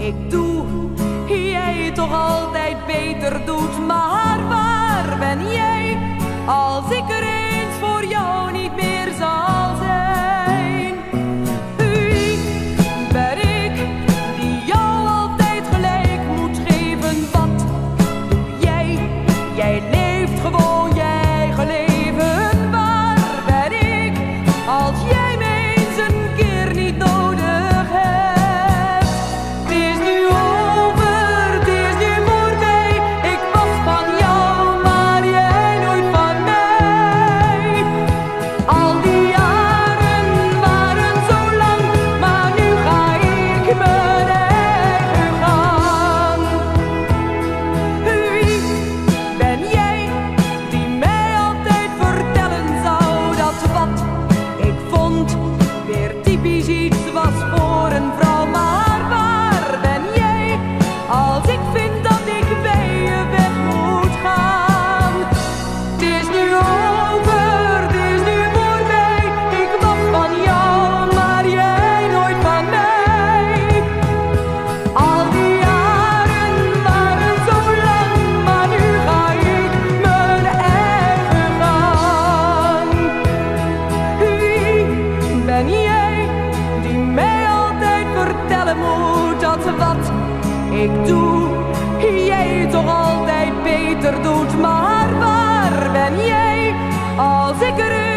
ik doe, jij toch altijd beter doet. Maar waar ben jij als ik er eens voor jou niet meer zal zijn? Wie ben ik die jou altijd gelijk moet geven? Wat doe jij? Jij leeft gewoon je eigen leven. Waar ben ik als jij me eens een keer niet nodig hebt? Het is nu over, het is nu voorbij. Ik was van jou, maar jij nooit van mij. Al die jaren waren zo lang, maar nu ga ik mijn eigen gang. Wie ben jij die mij altijd vertellen zou dat wat ik vond weer typisch iets was voor een vrouw? Maar waar ben jij als ik vind dat ik bij je weg moet gaan? Het is nu over, het is nu voorbij. Ik was van jou, maar jij nooit van mij. Al die jaren waren zo lang, maar nu ga ik mijn eigen gang. Wie ben jij die mij altijd vertellen moet dat wat ik doe, jij toch altijd beter doet? Maar waar ben jij als ik er